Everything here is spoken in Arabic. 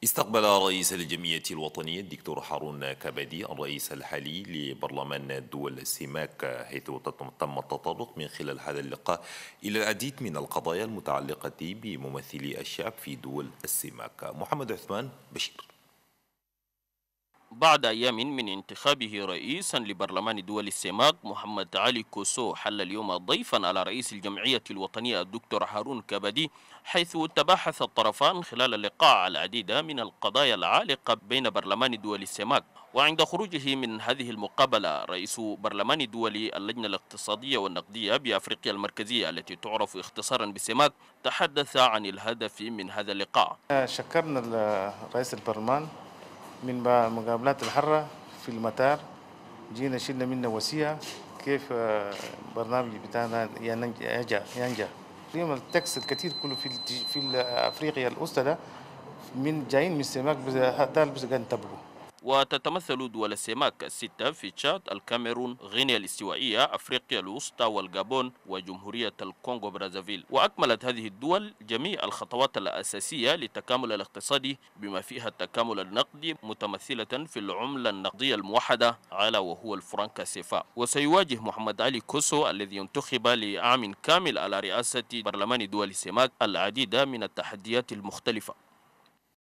استقبل رئيس الجمعية الوطنية الدكتور هارون كبدي الرئيس الحالي لبرلمان دول السماك، حيث تم التطرق من خلال هذا اللقاء إلى العديد من القضايا المتعلقة بممثلي الشعب في دول السماك. محمد عثمان بشير. بعد أيام من انتخابه رئيسا لبرلمان دول السماك، محمد علي كوسو حل اليوم ضيفا على رئيس الجمعية الوطنية الدكتور هارون كبدي، حيث تباحث الطرفان خلال اللقاء على العديد من القضايا العالقة بين برلمان دول السماك. وعند خروجه من هذه المقابلة، رئيس برلمان دول اللجنة الاقتصادية والنقدية بأفريقيا المركزية التي تعرف اختصارا بسماك تحدث عن الهدف من هذا اللقاء. شكرنا رئيس البرلمان من مقابلات الحرة في المطار، جينا شلنا منه وصية كيف البرنامج بتاعنا ينجح. اليوم التكس الكثير كله في افريقيا الوسطى ده من جايين من السماك، بس قاعد نتبعوا. وتتمثل دول السماك الستة في تشاد، الكاميرون، غينيا الاستوائية، أفريقيا الوسطى والغابون وجمهورية الكونغو برازافيل. وأكملت هذه الدول جميع الخطوات الأساسية للتكامل الاقتصادي بما فيها التكامل النقدي متمثلة في العملة النقدية الموحدة على وهو الفرنك سيفا. وسيواجه محمد علي كوسو الذي انتخب لعام كامل على رئاسة برلمان دول السماك العديد من التحديات المختلفة.